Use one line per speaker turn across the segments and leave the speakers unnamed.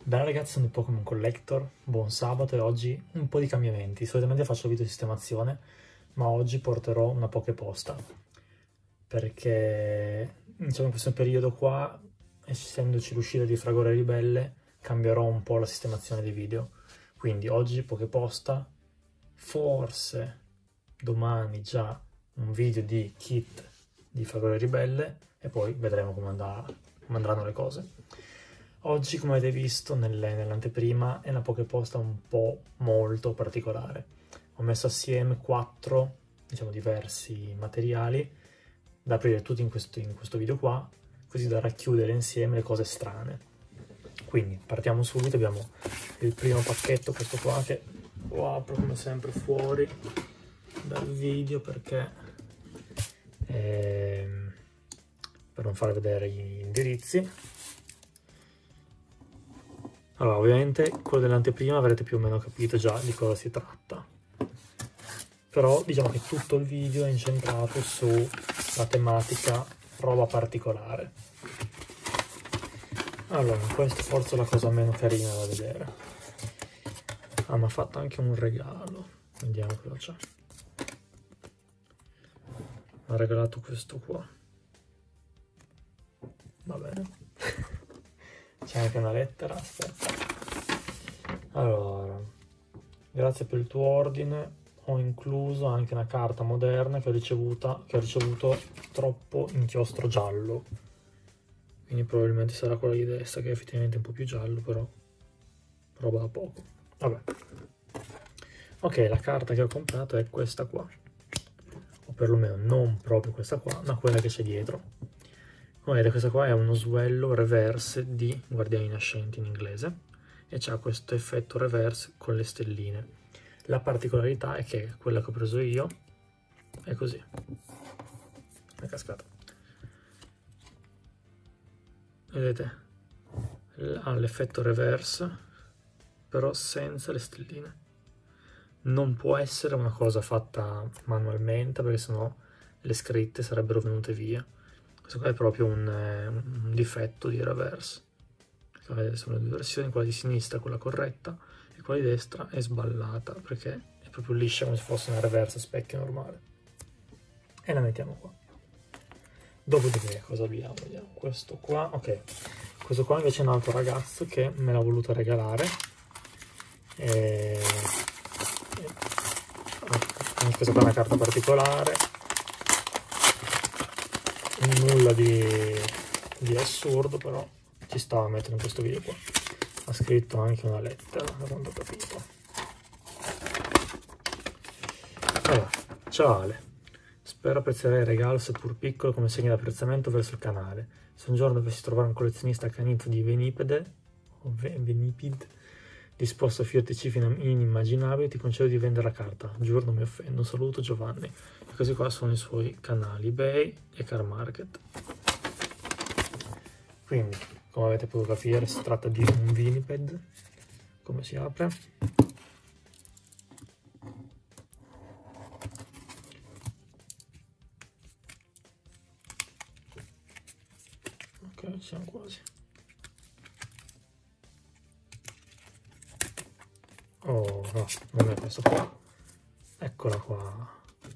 Bene ragazzi, sono il Pokémon Collector, buon sabato e oggi un po' di cambiamenti. Solitamente faccio video di sistemazione, ma oggi porterò una Poképosta, perché diciamo, in questo periodo qua, essendoci l'uscita di Fragore Ribelle, cambierò un po' la sistemazione dei video. Quindi oggi Poképosta, forse domani già un video di kit di Fragore Ribelle e poi vedremo come andranno le cose. Oggi, come avete visto nell'anteprima, è una Poképosta un po' molto particolare. Ho messo assieme 4, diciamo, diversi materiali da aprire tutti in questo video qua, così da racchiudere insieme le cose strane. Quindi partiamo subito, abbiamo il primo pacchetto, questo qua, che lo apro come sempre fuori dal video perché per non far vedere gli indirizzi. Allora, ovviamente quello dell'anteprima avrete più o meno capito già di cosa si tratta, però diciamo che tutto il video è incentrato sulla tematica roba particolare. Allora, questa forse è la cosa meno carina da vedere. Ah, mi ha fatto anche un regalo, vediamo cosa c'è. Mi ha regalato questo qua, va bene. C'è anche una lettera, aspetta. Allora, grazie per il tuo ordine, ho incluso anche una carta moderna che ho ricevuto troppo inchiostro giallo. Quindi probabilmente sarà quella di destra, che è effettivamente un po' più giallo, però roba da poco. Vabbè. Ok, la carta che ho comprato è questa qua. O perlomeno non proprio questa qua, ma quella che c'è dietro. Come vedete, questa qua è uno swello reverse di Guardiani Nascenti in inglese e c'ha questo effetto reverse con le stelline. La particolarità è che quella che ho preso io è così, è cascata. Vedete? Ha l'effetto reverse, però senza le stelline. Non può essere una cosa fatta manualmente, perché sennò le scritte sarebbero venute via. Questo qua è proprio un difetto di reverse. Vedete, sono le due versioni, quella di sinistra è quella corretta e quella di destra è sballata perché è proprio liscia come se fosse una reverse a specchio normale. E la mettiamo qua. Dopodiché cosa abbiamo? Vediamo questo qua. Ok, questo qua invece è un altro ragazzo che me l'ha voluto regalare. Questa qua è una carta particolare. Nulla di assurdo, però ci stava a mettere in questo video qua. Ha scritto anche una lettera, da quanto ho capito. Allora, ciao Ale, spero apprezzerai il regalo, seppur piccolo, come segno di apprezzamento verso il canale. Se un giorno dovessi trovare un collezionista accanito di Venipede o Venipid disposto a offrirti fino a inimmaginabili, ti concedo di vendere la carta. Giuro, non mi offendo. Un saluto, Giovanni. E questi qua sono i suoi canali eBay e Car Market. Quindi, come avete potuto capire, si tratta di un Veniped. Come si apre? Ok, siamo quasi. Oh no, non è questo qua. Eccola qua.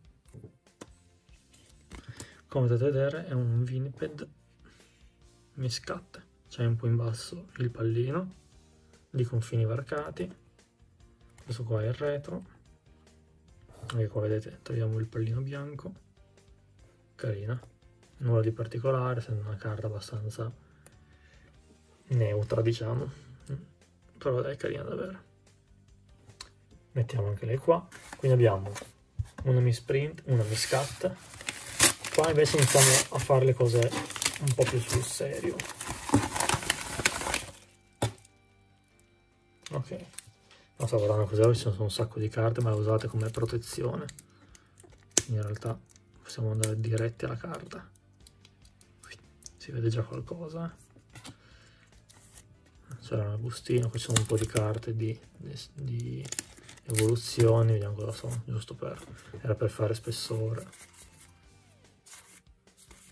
Come potete vedere è un Veniped Miscat. C'è un po' in basso il pallino di confini varcati. Questo qua è il retro. Anche qua vedete, troviamo il pallino bianco. Carina. Nulla di particolare, sembra una carta abbastanza neutra, diciamo. Però è carina davvero. Mettiamo anche lei qua. Quindi abbiamo una Misprint, una Miscat. Qua invece iniziamo a fare le cose un po' più sul serio. Ok, non sto guardando cos'è, ci sono un sacco di carte, ma le usate come protezione. In realtà possiamo andare diretti alla carta. Si vede già qualcosa. C'era una bustina, qui ci sono un po' di carte di evoluzioni, vediamo cosa sono, giusto era per fare spessore.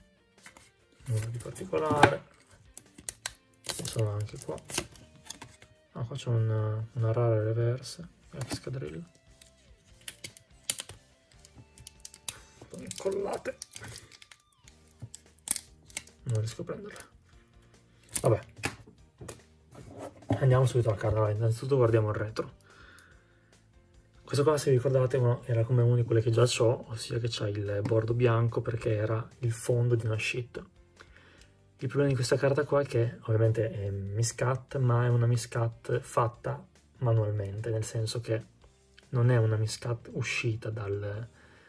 Nulla di particolare. Ci sono anche qua Qua c'è una rara reverse, che scadrilla. Incollate. Non riesco a prenderle. Vabbè. Andiamo subito alla carta. Innanzitutto guardiamo il retro. Questo qua, se vi ricordate, era come uno di quelle che già ho, ossia che c'ha il bordo bianco perché era il fondo di una sheet. Il problema di questa carta qua è che ovviamente è miscut, ma è una miscut fatta manualmente, nel senso che non è una miscut uscita dalla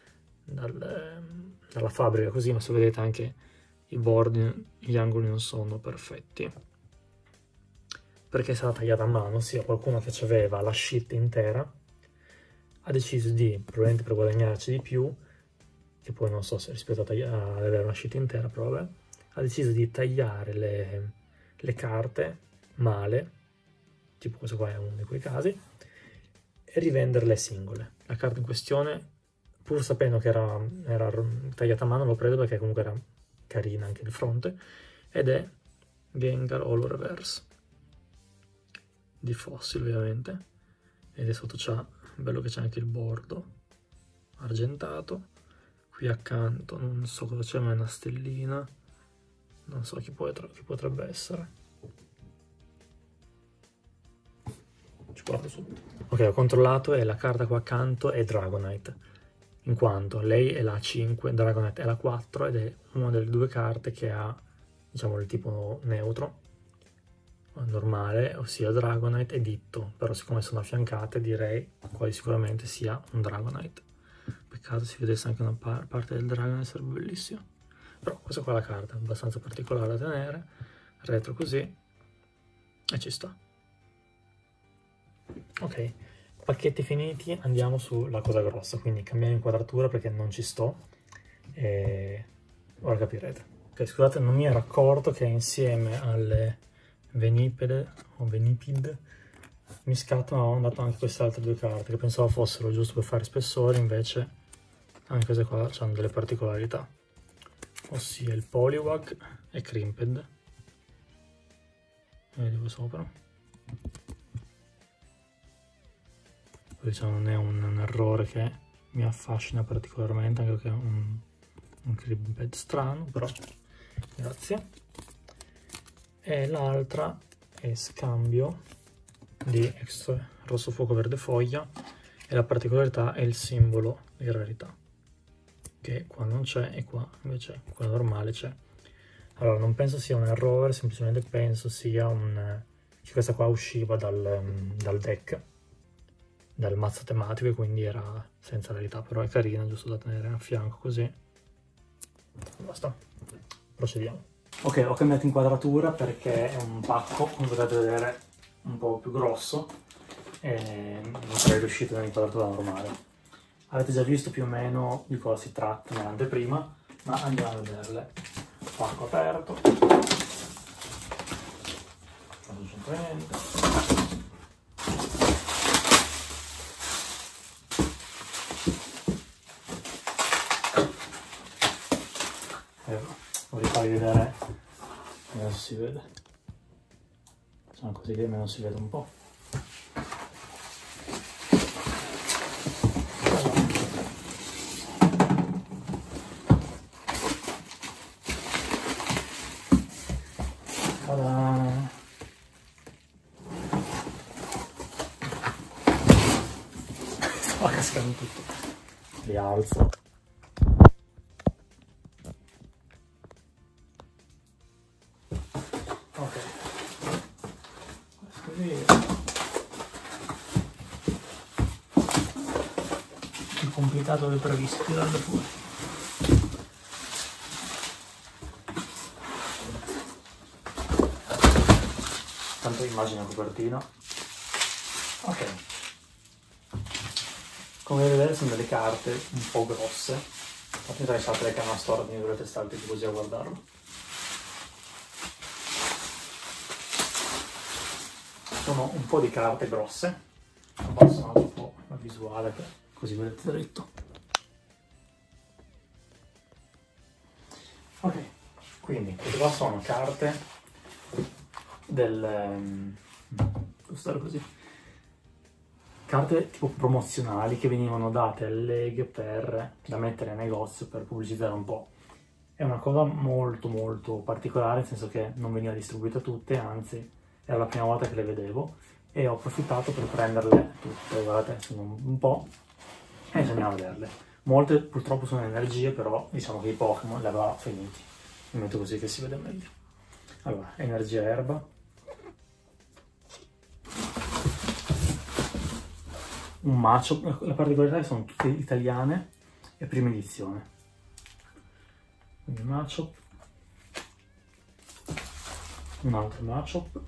fabbrica così, ma se vedete anche i bordi, gli angoli non sono perfetti, perché è stata tagliata a mano, ossia qualcuno che aveva la sheet intera ha deciso di, probabilmente per guadagnarci di più, che poi non so se rispetto ad avere una sheet intera, però vabbè, ha deciso di tagliare le carte male, tipo questo qua è uno di quei casi, e rivenderle singole. La carta in questione, pur sapendo che era tagliata a mano, l'ho presa perché comunque era carina anche il fronte, ed è Gengar Holo Reverse, di Fossil ovviamente, ed è sotto c'ha, bello che c'è anche il bordo argentato, qui accanto non so cosa c'è, ma è una stellina, non so chi potrebbe essere. Ci guardo subito. Ok, ho controllato e la carta qua accanto è Dragonite, in quanto lei è la 5, Dragonite è la 4 ed è una delle due carte che ha, diciamo, il tipo neutro, normale, ossia Dragonite e Ditto, però siccome sono affiancate direi quasi sicuramente sia un Dragonite. Peccato si vedesse anche una parte del Dragonite, sarebbe bellissimo. Però questa qua è la carta, abbastanza particolare da tenere, retro così, e ci sta. Ok, pacchetti finiti, andiamo sulla cosa grossa, quindi cambiamo inquadratura perché non ci sto, e ora capirete. Ok, scusate, non mi ero accorto che insieme alle Venipede, o Venipid, miscat, ma ho dato anche queste altre due carte, che pensavo fossero giusto per fare spessore, invece anche queste qua hanno delle particolarità. Ossia il Poliwag e Crimped, vedi qua sopra, poi diciamo non è un errore che mi affascina particolarmente, anche perché è un Crimped strano, però grazie. E l'altra è Scambio di Extra Rosso Fuoco Verde Foglia, e la particolarità è il simbolo di rarità, che qua non c'è e qua invece quella normale c'è. Allora non penso sia un errore, semplicemente penso sia che questa qua usciva dal deck, dal mazzo tematico, e quindi era senza rarità, però è carina, giusto da tenere a fianco così. Basta, procediamo. Ok, ho cambiato inquadratura perché è un pacco, come potete vedere, un po' più grosso e non sarei riuscito nell'inquadratura normale. Avete già visto più o meno di cosa si tratta nell'anteprima, ma andiamo a vederle. Pacco aperto, non c'entra niente. Vorrei farvi vedere, adesso si vede, sono così che almeno si vede un po'. Ta-da! Sto cascando tutto. Li alzo. Ok, così più complicato del previsto tirarlo fuori. Tanto immagino copertina. Ok, come vedete vedere sono delle carte un po' grosse, infatti tra le sapere che è una storia, quindi dovrete stare tipo così a guardarlo. Sono un po' di carte grosse, abbasso un po' la visuale così vedete dritto. Ok, quindi queste qua sono carte spostare così. Carte tipo promozionali che venivano date alle leghe da mettere in negozio per pubblicizzare un po'. È una cosa molto molto particolare, nel senso che non veniva distribuita tutte, anzi era la prima volta che le vedevo e ho approfittato per prenderle tutte. Guardate, sono un po' e andiamo a vederle. Molte purtroppo sono energie, però diciamo che i Pokémon le aveva finiti. Mi metto così che si vede meglio. Allora, energia erba. Un Machop, la particolarità è che sono tutte italiane e prima edizione. Quindi Machop, un altro Machop,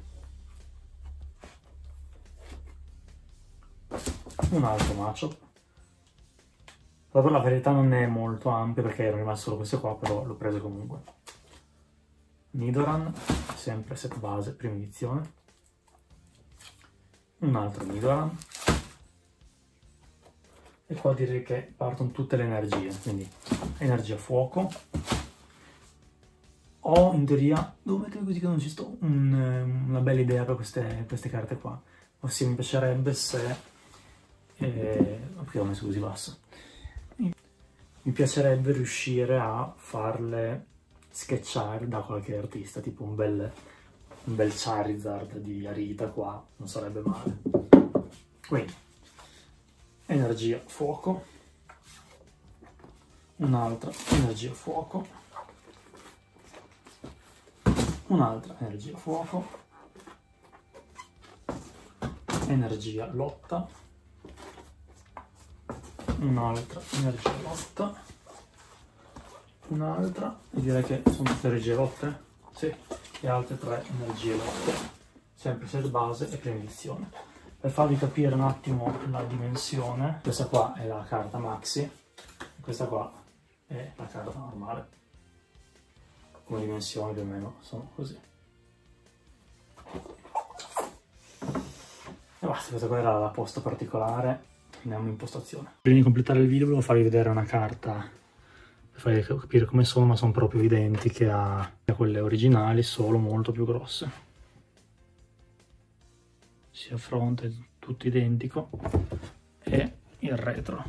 un altro Machop. Proprio la verità non è molto ampia perché erano rimaste solo queste qua, però l'ho preso comunque. Nidoran, sempre set base, prima edizione. Un altro Nidoran. E qua direi che partono tutte le energie, quindi energia fuoco. Ho in teoria, devo mettere così che non ci sto, una bella idea per queste carte qua. Ossia mi piacerebbe se... perché ho messo così basso? Mi piacerebbe riuscire a farle sketchare da qualche artista, tipo un bel Charizard di Arita qua, non sarebbe male. Quindi, energia fuoco, un'altra energia fuoco, un'altra energia fuoco, energia lotta, un'altra energia lotta, un'altra, e direi che sono tutte energie lotte, sì, e altre 3 energie lotte, sempre set base e prima edizione. Per farvi capire un attimo la dimensione, questa qua è la carta Maxi, e questa qua è la carta normale. Come dimensioni più o meno sono così. E basta, questa qua era la posta particolare, andiamo in impostazione. Prima di completare il video volevo farvi vedere una carta, per farvi capire come sono, ma sono proprio identiche a quelle originali, solo molto più grosse. Sia fronte, tutto identico, e il retro.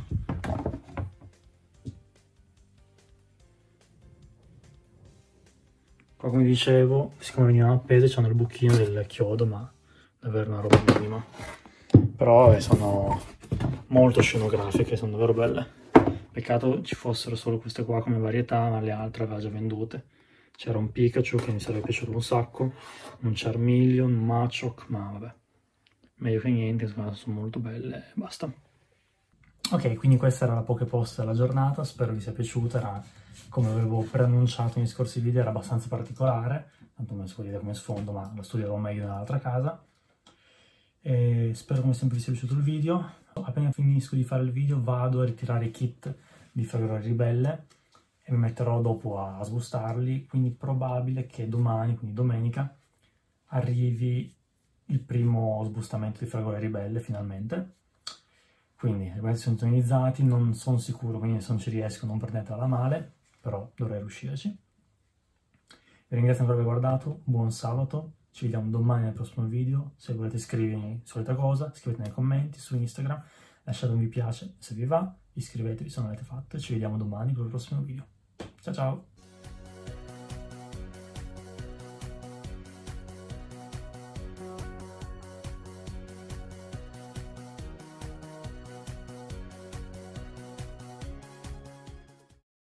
Qua, come dicevo, siccome venivano appese c'hanno il buchino del chiodo, ma davvero una roba minima. Però sono molto scenografiche, sono davvero belle. Peccato ci fossero solo queste qua come varietà, ma le altre aveva già vendute. C'era un Pikachu che mi sarebbe piaciuto un sacco, un Charmeleon, un Machop, ma vabbè. Meglio che niente, sono molto belle e basta. Ok, quindi questa era la Poképost della giornata, spero vi sia piaciuta, era, come avevo preannunciato nei scorsi video, era abbastanza particolare, tanto ho messo l'idea come sfondo, ma lo studierò meglio nell'altra casa. E spero come sempre vi sia piaciuto il video. Appena finisco di fare il video vado a ritirare i kit di Fragorelli Ribelle e mi metterò dopo a sbustarli, quindi probabile che domani, quindi domenica, arrivi il primo sbustamento di Fragole Ribelle finalmente. Quindi rimanete sintonizzati, non sono sicuro, quindi se non ci riesco non prendetela alla male, però dovrei riuscirci. Vi ringrazio per aver guardato, buon sabato, ci vediamo domani nel prossimo video. Se volete iscrivervi solita cosa, scrivete nei commenti su Instagram, lasciate un mi piace se vi va, iscrivetevi se non l'avete fatto e ci vediamo domani per il prossimo video. Ciao ciao!